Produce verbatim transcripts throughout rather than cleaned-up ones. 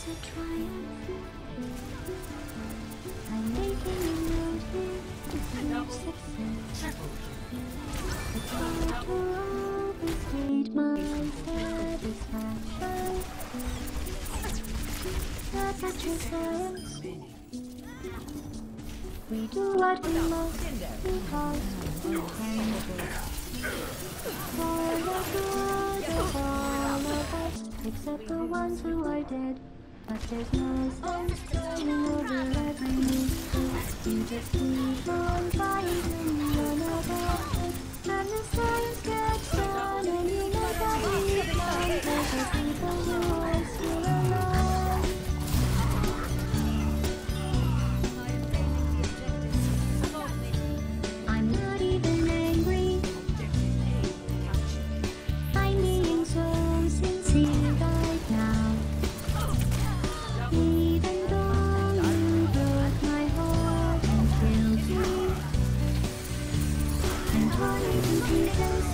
It's a triumph. I'm making a note here. It's huge success. It's hard to overstate my satisfaction. That's a true science. We do what we must because we can. For the good of all of us, except the ones who are dead. But there's no sense turning over every mistake. You just keep on fighting another hit, and the science gets done, and you know that we've done. There's the people who are still alive. I'm not even angry. I'm being so sincere right now. Even though you broke my heart and killed me and tore me to pieces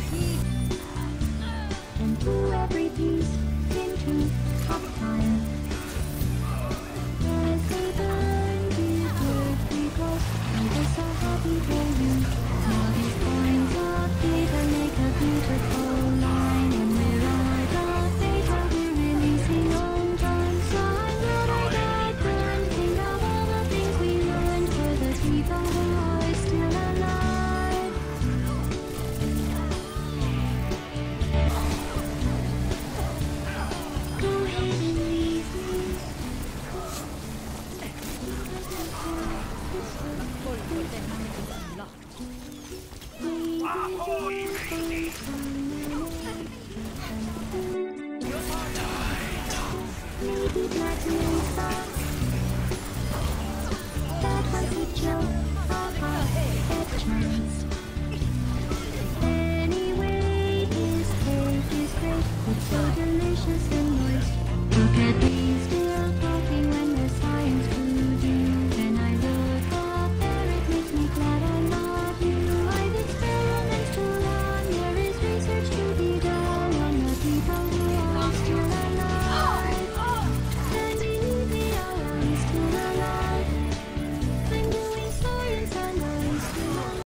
and threw every piece into hot fire. Yes, they burned you good because I was so happy for you. Now these points of data make a beautiful line, and where are the data we're releasing on time? So I'm glad I got done. Think of all the things we learned for the people who are still alive. Go ahead and leave me. Maybe black